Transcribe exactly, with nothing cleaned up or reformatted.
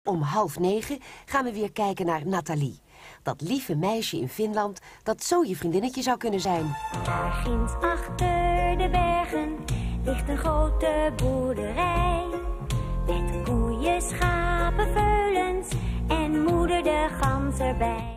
Om half negen gaan we weer kijken naar Nathalie. Dat lieve meisje in Finland dat zo je vriendinnetje zou kunnen zijn. Daar ginds achter de bergen ligt een grote boerderij. Met koeien, schapen, veulens en moeder de gans erbij.